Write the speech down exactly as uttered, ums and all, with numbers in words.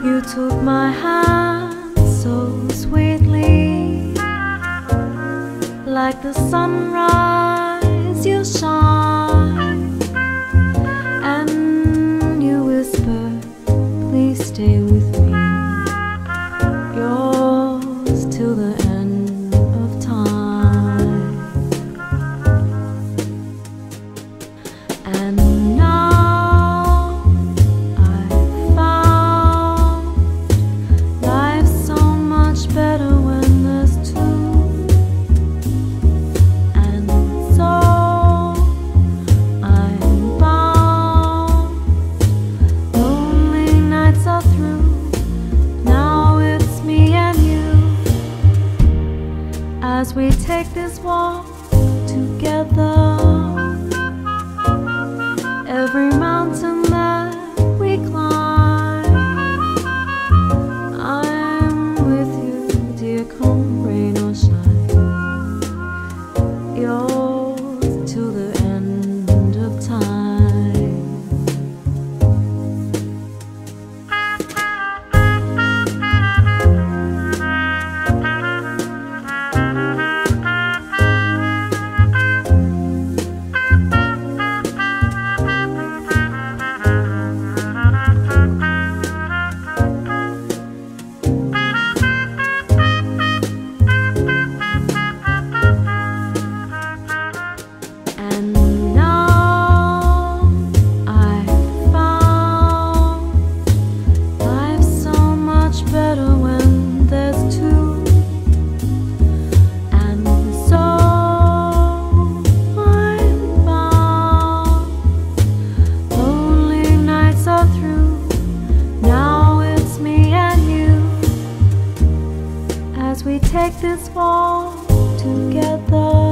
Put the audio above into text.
You took my hand so sweetly, like the sunrise you shine, and you whispered, please stay with me, yours till the end of time. And now I've found life's so much better when there's two. And so I'm bound, lonely nights are through, now it's me and you, as we take this walk together. Every mountain that we climb, I'm with you, dear, come rain or shine, yours till the end of time. And now I've found life's so much better when there's two. And so I'm bound, lonely nights are through, now it's me and you, as we take this walk together.